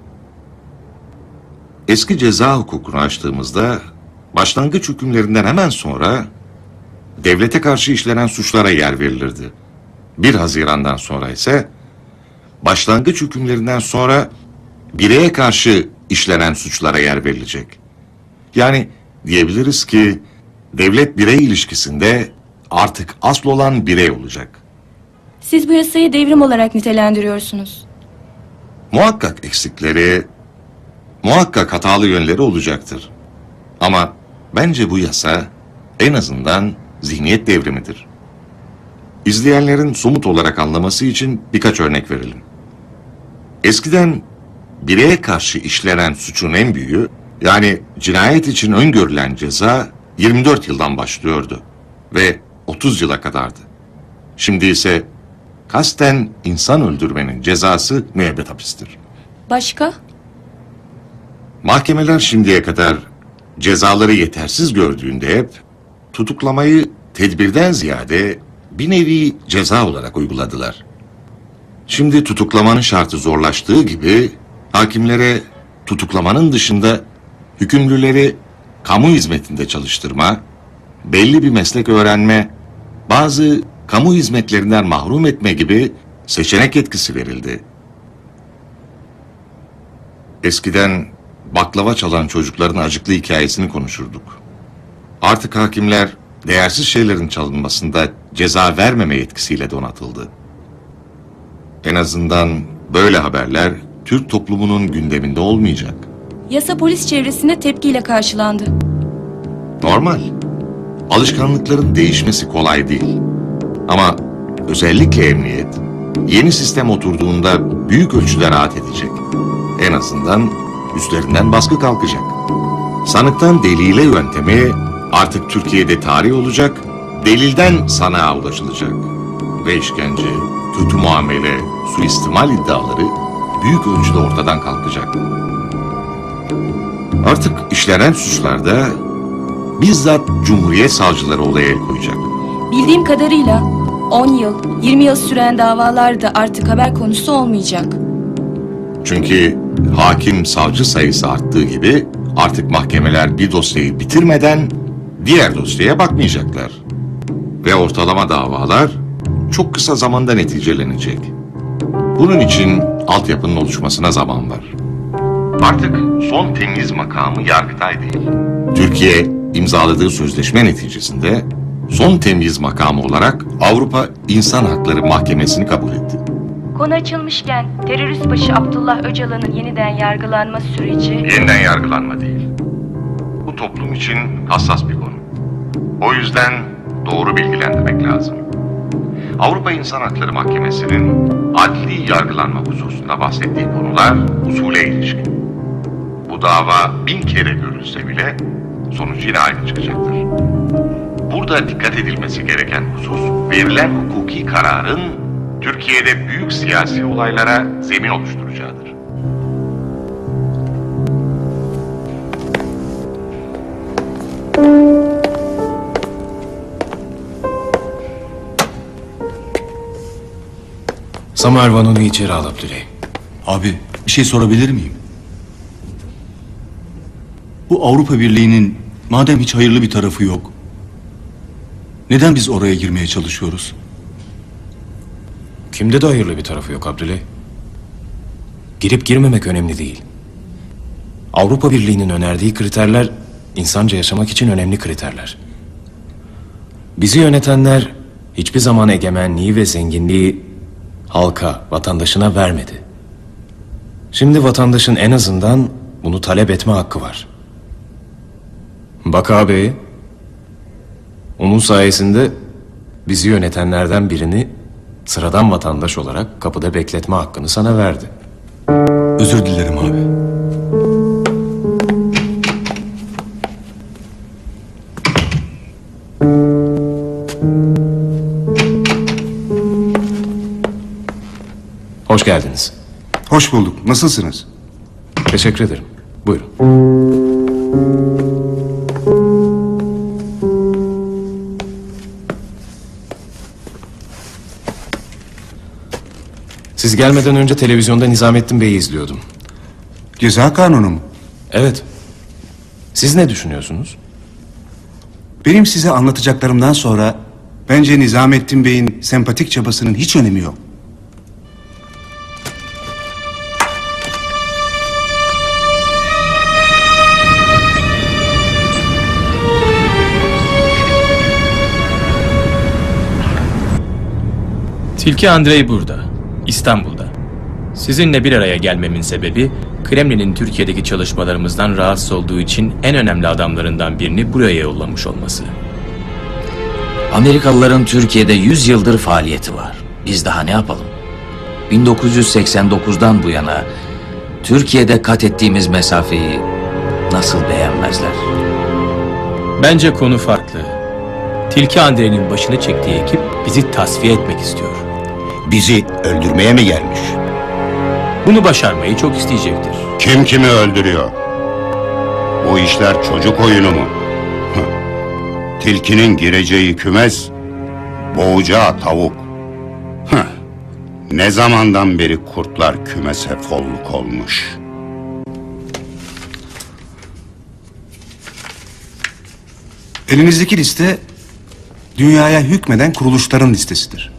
Eski ceza hukukunu açtığımızda başlangıç hükümlerinden hemen sonra devlete karşı işlenen suçlara yer verilirdi. bir Haziran'dan sonra ise başlangıç hükümlerinden sonra bireye karşı işlenen suçlara yer verilecek. Yani diyebiliriz ki devlet birey ilişkisinde artık asıl olan birey olacak. Siz bu yasayı devrim olarak nitelendiriyorsunuz. Muhakkak eksikleri, muhakkak hatalı yönleri olacaktır. Ama bence bu yasa en azından zihniyet devrimidir. İzleyenlerin somut olarak anlaması için birkaç örnek verelim. Eskiden bireye karşı işlenen suçun en büyüğü, yani cinayet için öngörülen ceza yirmi dört yıldan başlıyordu ve otuz yıla kadardı. Şimdi ise kasten insan öldürmenin cezası müebbet hapistir. Başka? Mahkemeler şimdiye kadar cezaları yetersiz gördüğünde hep tutuklamayı tedbirden ziyade bir nevi ceza olarak uyguladılar. Şimdi tutuklamanın şartı zorlaştığı gibi hakimlere tutuklamanın dışında hükümlüleri kamu hizmetinde çalıştırma, belli bir meslek öğrenme, bazı kamu hizmetlerinden mahrum etme gibi seçenek yetkisi verildi. Eskiden baklava çalan çocukların acıklı hikayesini konuşurduk. Artık hakimler değersiz şeylerin çalınmasında ceza vermeme yetkisiyle donatıldı. En azından böyle haberler Türk toplumunun gündeminde olmayacak. Yasa polis çevresinde tepkiyle karşılandı. Normal. Alışkanlıkların değişmesi kolay değil. Ama özellikle emniyet, yeni sistem oturduğunda büyük ölçüde rahat edecek. En azından üstlerinden baskı kalkacak. Sanıktan delile yöntemi artık Türkiye'de tarih olacak, delilden sanığa ulaşılacak. Ve işkence, kötü muamele, suistimal iddiaları büyük ölçüde ortadan kalkacak. Artık işlenen suçlarda bizzat Cumhuriyet savcıları olaya el koyacak. Bildiğim kadarıyla on yıl, yirmi yıl süren davalar da artık haber konusu olmayacak. Çünkü hakim savcı sayısı arttığı gibi artık mahkemeler bir dosyayı bitirmeden diğer dosyaya bakmayacaklar. Ve ortalama davalar çok kısa zamanda neticelenecek. Bunun için altyapının oluşmasına zaman var. Artık son temyiz makamı Yargıtay değil. Türkiye imzaladığı sözleşme neticesinde son temyiz makamı olarak Avrupa İnsan Hakları Mahkemesi'ni kabul etti. Konu açılmışken terörist başı Abdullah Öcalan'ın yeniden yargılanma süreci... Yeniden yargılanma değil. Bu toplum için hassas bir konu. O yüzden doğru bilgilendirmek lazım. Avrupa İnsan Hakları Mahkemesi'nin adli yargılanma hususunda bahsettiği konular usule ilişkin. Bu dava bin kere görülse bile sonucu yine aynı çıkacaktır. Burada dikkat edilmesi gereken husus verilen hukuki kararın Türkiye'de büyük siyasi olaylara zemin oluşturacağıdır. Samuel Vanon'u içeri al Abdüley. Abi bir şey sorabilir miyim? Bu Avrupa Birliği'nin madem hiç hayırlı bir tarafı yok, neden biz oraya girmeye çalışıyoruz? Kimde de hayırlı bir tarafı yok Abdüley. Girip girmemek önemli değil. Avrupa Birliği'nin önerdiği kriterler insanca yaşamak için önemli kriterler. Bizi yönetenler hiçbir zaman egemenliği ve zenginliği halka, vatandaşına vermedi. Şimdi vatandaşın en azından bunu talep etme hakkı var. Bak abi, onun sayesinde bizi yönetenlerden birini sıradan vatandaş olarak kapıda bekletme hakkını sana verdi. Özür dilerim abi. Hoş geldiniz. Hoş bulduk. Nasılsınız? Teşekkür ederim. Buyurun. Siz gelmeden önce televizyonda Nizamettin Bey'i izliyordum. Ceza kanunu mu? Evet. Siz ne düşünüyorsunuz? Benim size anlatacaklarımdan sonra bence Nizamettin Bey'in sempatik çabasının hiç önemi yok. Tilki Andrei burada, İstanbul'da. Sizinle bir araya gelmemin sebebi, Kremlin'in Türkiye'deki çalışmalarımızdan rahatsız olduğu için en önemli adamlarından birini buraya yollamış olması. Amerikalıların Türkiye'de yüz yıldır faaliyeti var. Biz daha ne yapalım? bin dokuz yüz seksen dokuzdan bu yana Türkiye'de kat ettiğimiz mesafeyi nasıl beğenmezler? Bence konu farklı. Tilki Andrei'nin başını çektiği ekip bizi tasfiye etmek istiyor. Bizi öldürmeye mi gelmiş? Bunu başarmayı çok isteyecektir. Kim kimi öldürüyor? Bu işler çocuk oyunu mu? Tilkinin gireceği kümes boğacağı tavuk. Heh. Ne zamandan beri kurtlar kümese folluk olmuş. Elinizdeki liste dünyaya hükmeden kuruluşların listesidir.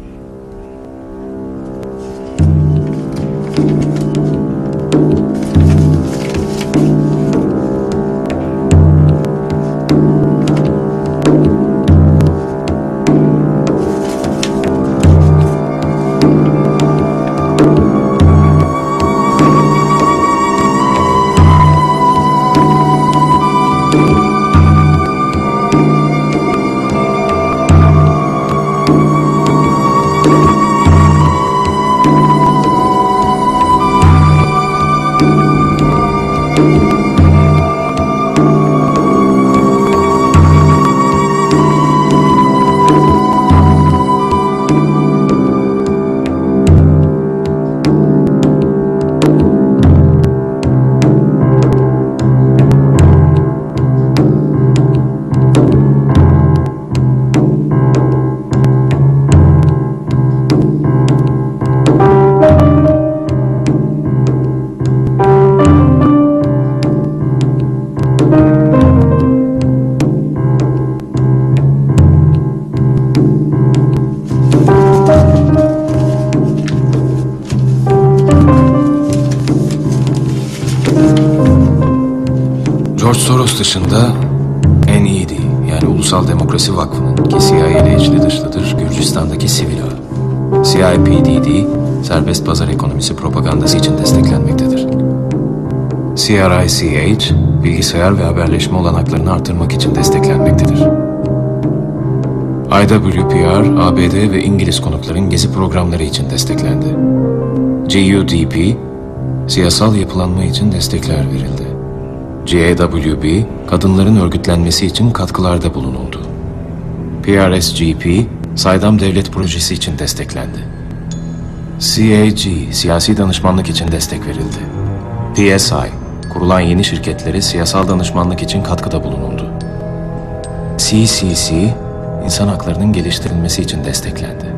George Soros dışında N E D yani Ulusal Demokrasi Vakfı'nın ki C I A ile içli dışlıdır Gürcistan'daki sivil ağı. C I P D D serbest pazar ekonomisi propagandası için desteklenmektedir. C R I C H bilgisayar ve haberleşme olanaklarını artırmak için desteklenmektedir. I W P R A B D ve İngiliz konukların gezi programları için desteklendi. G U D P siyasal yapılanma için destekler verildi. G A W B, kadınların örgütlenmesi için katkılarda bulunuldu. P R S G P, saydam devlet projesi için desteklendi. C A G, siyasi danışmanlık için destek verildi. P S I, kurulan yeni şirketleri siyasal danışmanlık için katkıda bulunuldu. C C C, insan haklarının geliştirilmesi için desteklendi.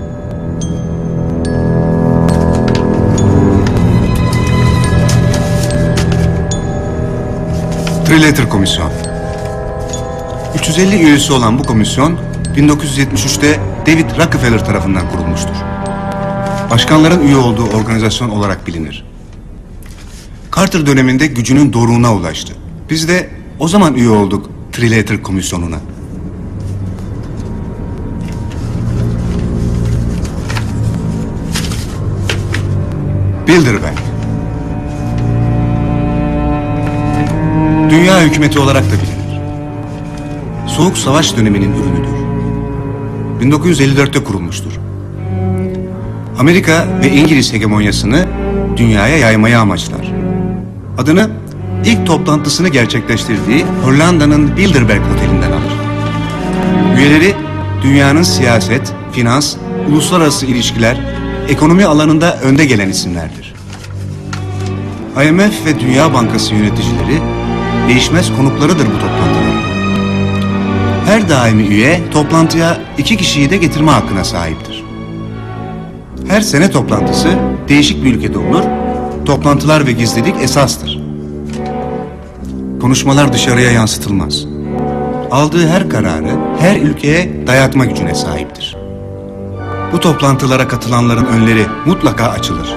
Trilateral Komisyon. üç yüz elli üyesi olan bu komisyon bin dokuz yüz yetmiş üçte David Rockefeller tarafından kurulmuştur. Başkanların üye olduğu organizasyon olarak bilinir. Carter döneminde gücünün doruğuna ulaştı. Biz de o zaman üye olduk Trilateral Komisyonu'na. Bilderberg. Dünya hükümeti olarak da bilinir. Soğuk Savaş döneminin ürünüdür. bin dokuz yüz elli dörtte kurulmuştur. Amerika ve İngiliz hegemonyasını dünyaya yaymayı amaçlar. Adını ilk toplantısını gerçekleştirdiği Hollanda'nın Bilderberg Oteli'nden alır. Üyeleri dünyanın siyaset, finans, uluslararası ilişkiler, ekonomi alanında önde gelen isimlerdir. I M F ve Dünya Bankası yöneticileri değişmez konuklarıdır bu toplantıların. Her daimi üye toplantıya iki kişiyi de getirme hakkına sahiptir. Her sene toplantısı değişik bir ülkede olur, toplantılar ve gizlilik esastır. Konuşmalar dışarıya yansıtılmaz. Aldığı her kararı her ülkeye dayatma gücüne sahiptir. Bu toplantılara katılanların önleri mutlaka açılır.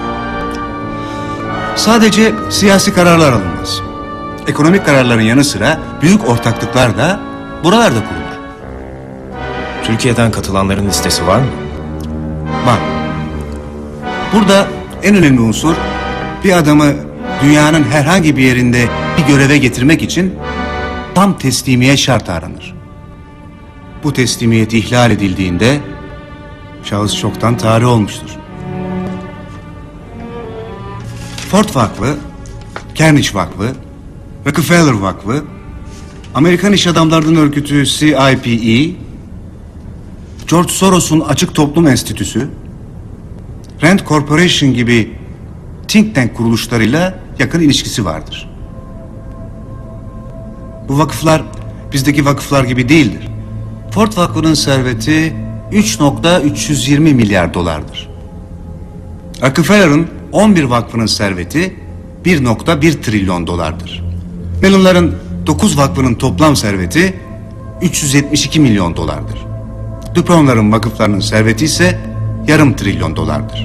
Sadece siyasi kararlar alınmaz. Ekonomik kararların yanı sıra büyük ortaklıklar da buralarda kurulur. Türkiye'den katılanların listesi var mı? Var. Burada en önemli unsur bir adamı dünyanın herhangi bir yerinde bir göreve getirmek için tam teslimiyet şartı aranır. Bu teslimiyet ihlal edildiğinde şahıs çoktan tarih olmuştur. Ford Vakfı, Carnegie Vakfı, Rockefeller Vakfı, Amerikan İş Adamlarının Örgütü C I P E, George Soros'un Açık Toplum Enstitüsü, Rand Corporation gibi think tank kuruluşlarıyla yakın ilişkisi vardır. Bu vakıflar bizdeki vakıflar gibi değildir. Ford Vakfı'nın serveti üç nokta üç yüz yirmi milyar dolardır. Rockefeller'ın on bir vakfının serveti bir nokta bir trilyon dolardır. Mellon'ların dokuz vakfının toplam serveti üç yüz yetmiş iki milyon dolardır. Dupon'ların vakıflarının serveti ise yarım trilyon dolardır.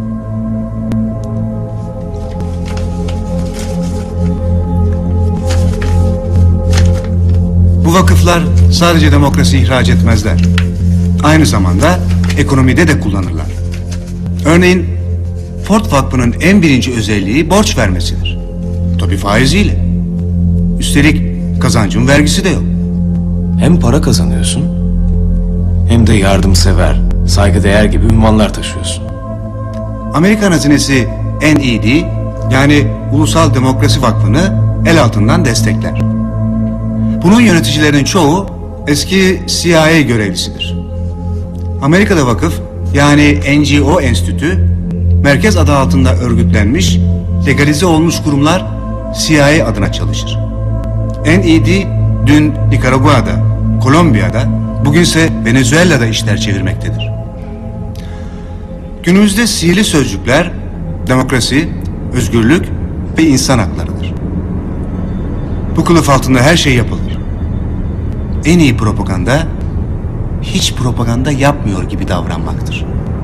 Bu vakıflar sadece demokrasi ihraç etmezler. Aynı zamanda ekonomide de kullanırlar. Örneğin Ford Vakfı'nın en birinci özelliği borç vermesidir. Tabii faiziyle. Üstelik kazancın vergisi de yok. Hem para kazanıyorsun hem de yardımsever, saygıdeğer gibi ünvanlar taşıyorsun. Amerikan hazinesi N E D yani Ulusal Demokrasi Vakfı'nı el altından destekler. Bunun yöneticilerinin çoğu eski C I A görevlisidir. Amerika'da vakıf yani N G O Enstitü, merkez adı altında örgütlenmiş, legalize olmuş kurumlar C I A adına çalışır. N E D dün Nikaragua'da, Kolombiya'da, bugünse Venezuela'da işler çevirmektedir. Günümüzde sihirli sözcükler demokrasi, özgürlük ve insan haklarıdır. Bu kılıf altında her şey yapılır. En iyi propaganda, hiç propaganda yapmıyor gibi davranmaktır.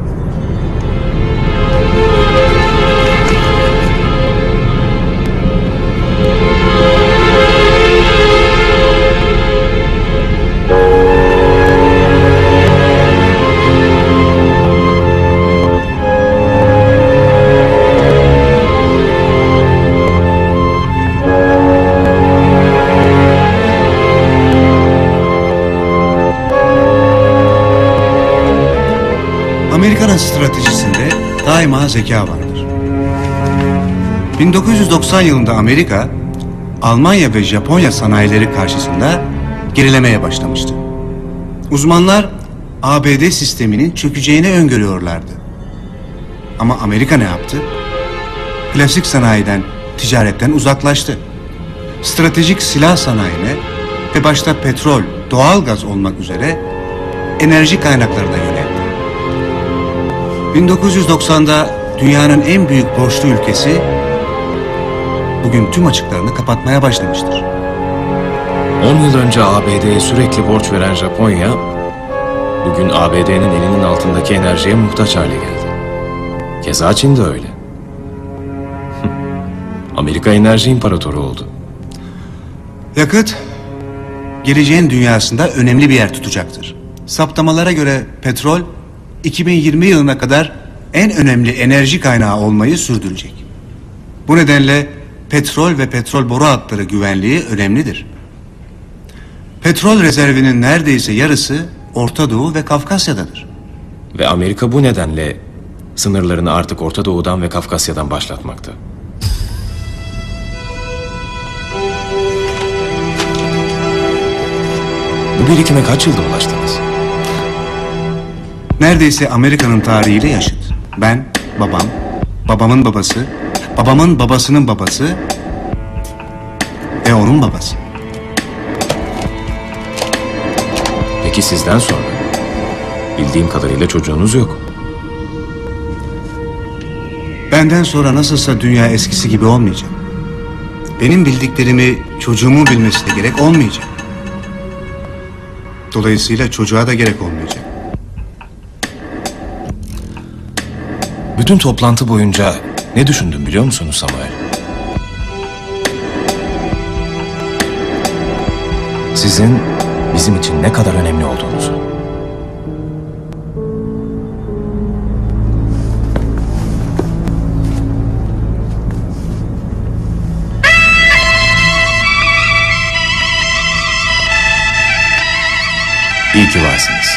Amerika'nın stratejisinde daima zeka vardır. bin dokuz yüz doksan yılında Amerika, Almanya ve Japonya sanayileri karşısında gerilemeye başlamıştı. Uzmanlar A B D sisteminin çökeceğini öngörüyorlardı. Ama Amerika ne yaptı? Klasik sanayiden, ticaretten uzaklaştı. Stratejik silah sanayine ve başta petrol, doğalgaz olmak üzere enerji kaynaklarına yöneldi. bin dokuz yüz doksanda dünyanın en büyük borçlu ülkesi bugün tüm açıklarını kapatmaya başlamıştır. on yıl önce A B D'ye sürekli borç veren Japonya, bugün A B D'nin elinin altındaki enerjiye muhtaç hale geldi. Keza Çin de öyle. Amerika enerji imparatoru oldu. Yakıt, geleceğin dünyasında önemli bir yer tutacaktır. Saptamalara göre petrol, iki bin yirmi yılına kadar en önemli enerji kaynağı olmayı sürdürecek. Bu nedenle petrol ve petrol boru hatları güvenliği önemlidir. Petrol rezervinin neredeyse yarısı Orta Doğu ve Kafkasya'dadır. Ve Amerika bu nedenle sınırlarını artık Orta Doğu'dan ve Kafkasya'dan başlatmakta. Bu birikime kaç yılda ulaştınız? Neredeyse Amerika'nın tarihiyle yaşıt. Ben, babam, babamın babası, babamın babasının babası ve onun babası. Peki sizden sonra? Bildiğim kadarıyla çocuğunuz yok. Benden sonra nasılsa dünya eskisi gibi olmayacak. Benim bildiklerimi çocuğumun bilmesi de gerek olmayacak. Dolayısıyla çocuğa da gerek olmayacak. Bütün toplantı boyunca ne düşündüm biliyor musunuz Samuel? Sizin bizim için ne kadar önemli olduğunuzu. İyi ki varsınız.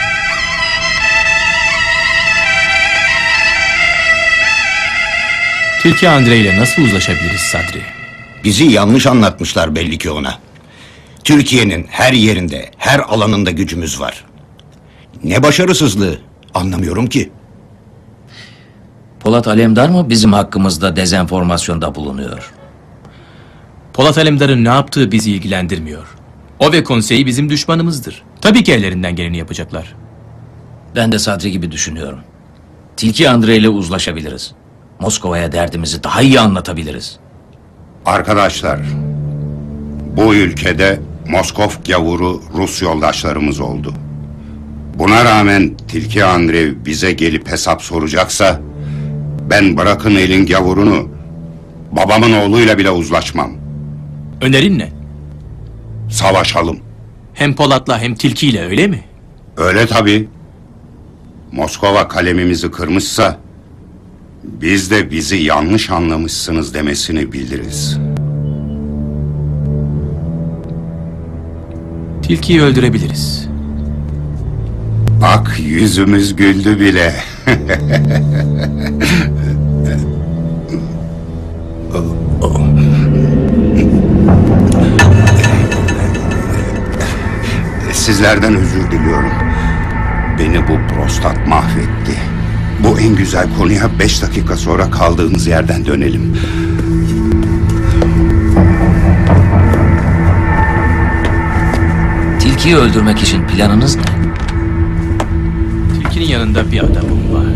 Türkiye Andrei ile nasıl uzlaşabiliriz Sadri? Bizi yanlış anlatmışlar belli ki ona. Türkiye'nin her yerinde, her alanında gücümüz var. Ne başarısızlığı, anlamıyorum ki. Polat Alemdar mı bizim hakkımızda dezenformasyonda bulunuyor? Polat Alemdar'ın ne yaptığı bizi ilgilendirmiyor. O ve konseyi bizim düşmanımızdır. Tabii ki ellerinden geleni yapacaklar. Ben de Sadri gibi düşünüyorum. Tilki Andrei ile uzlaşabiliriz. Moskova'ya derdimizi daha iyi anlatabiliriz. Arkadaşlar, bu ülkede Moskov gavuru Rus yoldaşlarımız oldu. Buna rağmen Tilki Andrei bize gelip hesap soracaksa, ben bırakın elin gavurunu, babamın oğluyla bile uzlaşmam. Önerin ne? Savaşalım. Hem Polat'la hem Tilki'yle, öyle mi? Öyle tabii. Moskova kalemimizi kırmışsa, biz de bizi yanlış anlamışsınız demesini biliriz. Tilki'yi öldürebiliriz. Bak yüzümüz güldü bile. Sizlerden özür diliyorum. Beni bu prostat mahvetti. Bu en güzel konuya beş dakika sonra kaldığımız yerden dönelim. Tilkiyi öldürmek için planınız ne? Tilki'nin yanında bir adamım var.